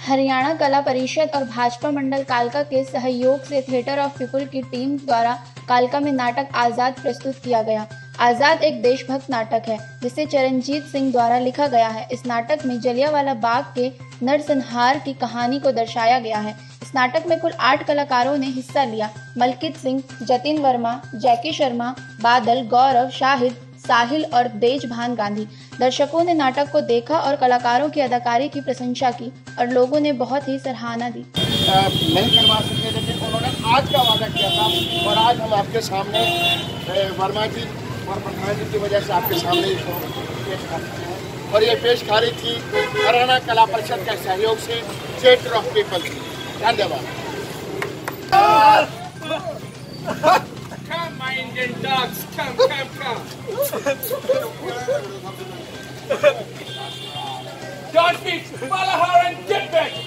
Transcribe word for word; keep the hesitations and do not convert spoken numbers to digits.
हरियाणा कला परिषद और भाजपा मंडल कालका के सहयोग से थिएटर ऑफ पीपल की टीम द्वारा कालका में नाटक आज़ाद प्रस्तुत किया गया। आज़ाद एक देशभक्त नाटक है जिसे चरणजीत सिंह द्वारा लिखा गया है। इस नाटक में जलियांवाला बाग के नरसंहार की कहानी को दर्शाया गया है। इस नाटक में कुल आठ कलाकारों ने हिस्सा लिया। मलकित सिंह, जतिन वर्मा, जैकी शर्मा, बादल, गौरव, शाहिद, साहिल और देजभान गांधी। दर्शकों ने नाटक को देखा और कलाकारों की अदाकारी की प्रशंसा की और लोगों ने बहुत ही सराहना दी। नहीं करवा सकते लेकिन उन्होंने आज का वादा किया था और आज हम आपके सामने वर्मा जी और प्रधान जी की वजह से आपके सामने पेश कर रहे हैं और ये पेशकारी थी हरियाणा कला परिषद के सहयोग से थिएटर ऑफ पीपल की। धन्यवाद। Come, my Indian dogs, come, come, come. Don't beat Malahar and get back.